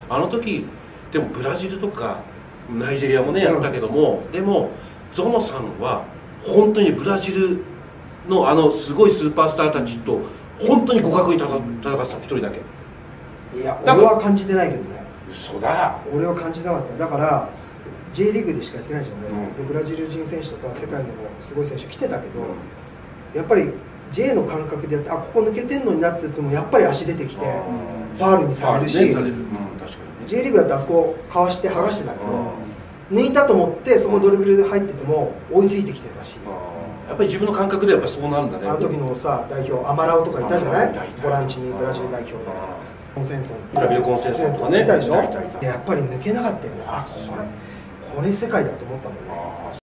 あの時でもブラジルとかナイジェリアもねやったけども、でもゾノさんは本当にブラジルのすごいスーパースターたちと本当に互角に戦ってた一人だけ。 いや俺は感じてないけどね。 嘘だ。 俺は感じなかった。だから J リーグでしかやってないじゃんね、でブラジル人選手とか世界のすごい選手来てたけど、やっぱり J の感覚でやって、ここ抜けてんのになっててもやっぱり足出てきてファールにされるし、J リーグだってあそこかわして剥がしてたけど、抜いたと思ってそこドリブルで入ってても追いついてきてたし、 やっぱり自分の感覚でやっぱそうなるんだね。 あの時のさ代表アマラオとかいたじゃない、ボランチにブラジル代表でコンセンソン、 ダビルコンセンソンとかねいたでしょ。やっぱり抜けなかったよね。これ世界だと思ったもんね。